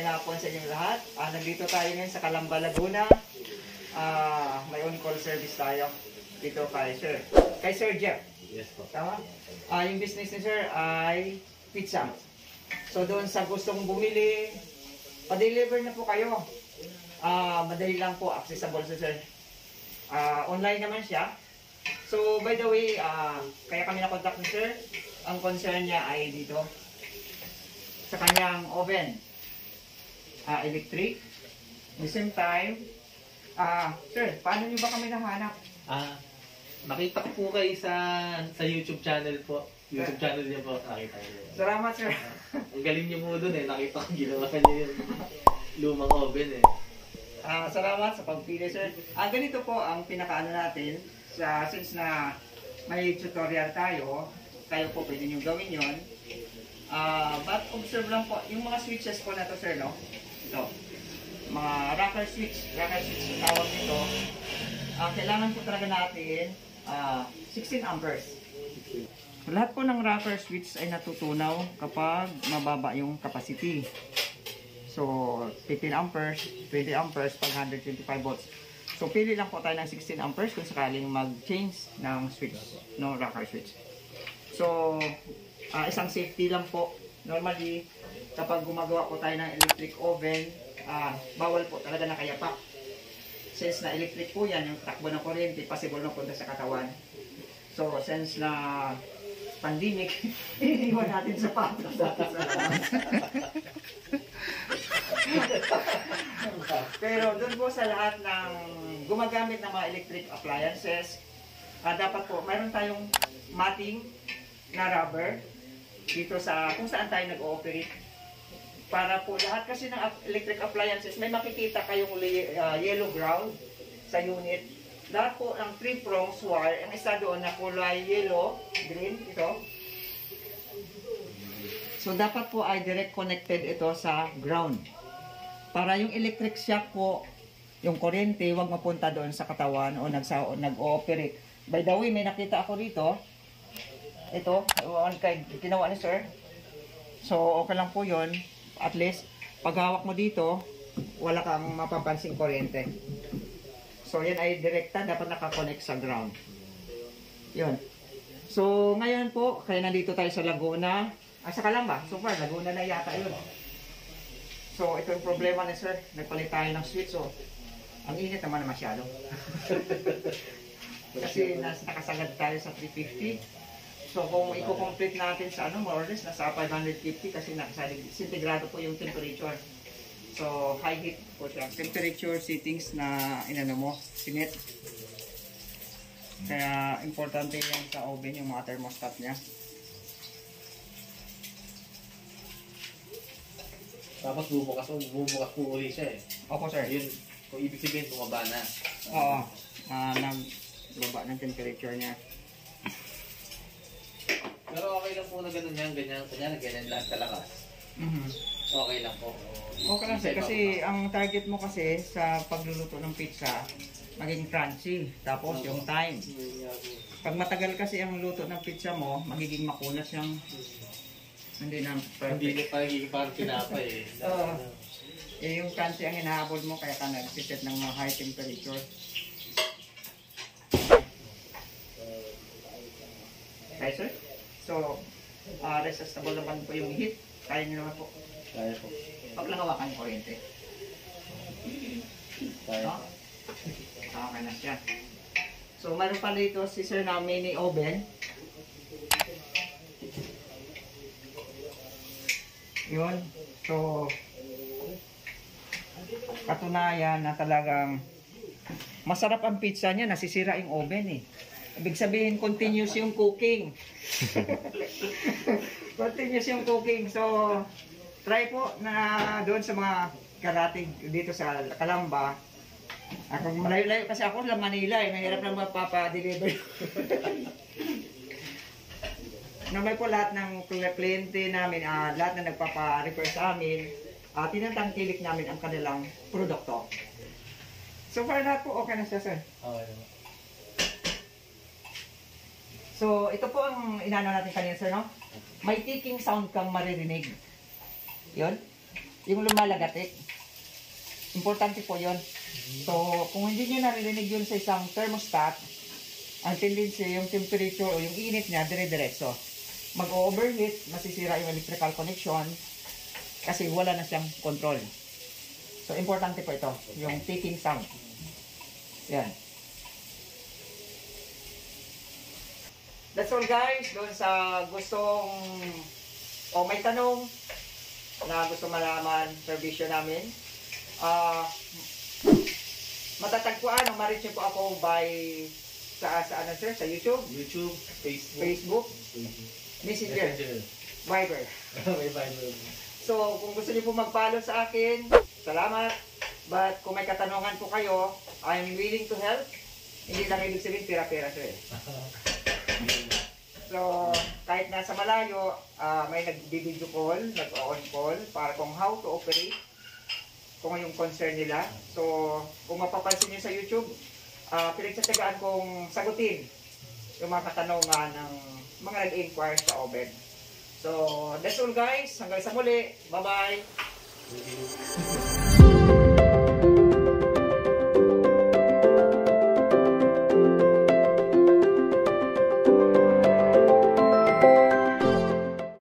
hapon sa inyong lahat. Nandito tayo ngayon sa Calamba, Laguna. May on-call service tayo dito kay Sir Jeff. Yes po. Tama? Yung business ni Sir ay pizza. So doon sa gustong bumili, pa-deliver na po kayo. Madali lang po, accessible sa Sir. Online naman siya. So by the way, kaya kami na-contact ni Sir. Ang concern niya ay dito sa kanyang oven, electric. At the same time, sir, paano niyo ba kami nahanap? Nakita ko po kayo sa YouTube channel po. YouTube channel niyo po, nakita niyo. Salamat, sir. Ang galing niyo po dun nakita ko ginawa niyo yung lumang oven Salamat sa pagpili, sir. Ganito po ang pinakaano natin, since na may tutorial tayo, kayo po pwede niyo gawin yon. But observe lang po, yung mga switches po na to, sir, no? Ito. Mga rocker switch yung tawag nito. Kailangan po talaga natin 16 amperes. Lahat po ng rocker switch ay natutunaw kapag mababa yung capacity. So, 15 amperes, 20 amperes, pag 125 volts. So, pili lang po tayo ng 16 amperes kung sakaling mag-change ng switch, no, rocker switch. So, isang safety lang po. Normally, kapag gumagawa po tayo ng electric oven, bawal po talaga nakayapak. Since na electric po yan, yung takbo ng kuryente, possible na punta sa katawan. So, since na pandemic, iniwan natin sa patos dati sa Pero doon po sa lahat ng gumagamit ng mga electric appliances, dapat po, mayroon tayong matting na rubber dito sa kung saan tayo nag-ooperate. Para po lahat kasi ng electric appliances, may makikita kayong yellow ground sa unit. Lahat po ng 3 prongs wire, ang isa doon na kulay yellow, green, ito. So dapat po ay direct connected ito sa ground. Para yung electric shock po, yung kuryente, huwag mapunta doon sa katawan o nag-ooperate. By the way, may nakita ako dito. Ito, ginawa ni sir. So, okay lang po yun. At least, pag hawak mo dito, wala kang mapapansing kuryente. So, yan ay direkta, dapat nakakonect sa ground. Yun. So, ngayon po, kaya nandito tayo sa Laguna. Sa Calamba, so far, Laguna na yata yun. So, ito yung problema ni sir. Nagpalit tayo ng switch. So, ang init naman na masyado. Kasi nakasagad tayo sa 350. So kung i-complete natin sa more or less, nasa 550 kasi centigrado po yung temperature. So high heat po siya. Temperature settings na sinet. Kaya importante yan sa oven, yung mga thermostat niya. Tapos bumukas po uli siya Opo sir. Yun, kung ibig sabihin bumaba na. Oo. Baba ng temperature niya. Pero okay lang po na ganyan lahat kalakas. Okay lang po. Okay lang sir, kasi ang target mo kasi sa pagluluto ng pizza, maging crunchy, tapos yung time. Pag matagal kasi ang luto ng pizza mo, magiging makunas yung hindi na perfect. Hindi na parang tinapay yung crunchy ang hinahabol mo, kaya ka nagsiset ng mga high temperature. Okay sir? So, resistable naman po yung heat. Kaya nyo naman po. Kaya po. Pag lang hawakan yung kuryente. Kaya no? Okay na siya. So, mayroon pa dito si sir na mini oven. Yun. So, katunayan na talagang masarap ang pizza niya, nasisira yung oven Ibig sabihin, continuous yung cooking. Continuous yung cooking. So, try po na doon sa mga karating dito sa Calamba. Kung malayo-layo kasi ako sa Manila mahirap lang mapapa-deliver. Namay po lahat ng kliyente namin, lahat na nagpapa-refer sa amin, tinatangkilik namin ang kanilang produkto. So far lahat po okay na siya, sir. Okay. So, ito po ang inano natin kanina, sir, no? May ticking sound kang maririnig. Yun. yung lumalagatik. Importante po yun. So, kung hindi nyo naririnig yun sa isang thermostat, ang tendency, yung temperature o yung init niya, dire-diretso. Mag-overheat, masisira yung electrical connection kasi wala na siyang control. So, importante po ito, yung ticking sound. Yan. That's all guys, doon sa gustong o may tanong na gusto malaman servisyo namin. Matatagpuan o ma-reach niyo po ako by sa ano sir, sa YouTube, YouTube, Facebook, Messenger, Viber. May Viber. So, kung gusto niyo po mag-follow sa akin, salamat. But kung may katanungan po kayo, I'm willing to help. Hindi lang ibig sabihin pera-pera sir. So, kahit nasa malayo, may nag-video call, nag-on call para kung how to operate, kung yung concern nila. So, kung mapapansin niyo sa YouTube, pinagtsatsagaan kong sagutin yung mga katanungan ng mga nag-inquire sa oven. So, that's all guys. Hanggang sa muli. Bye-bye.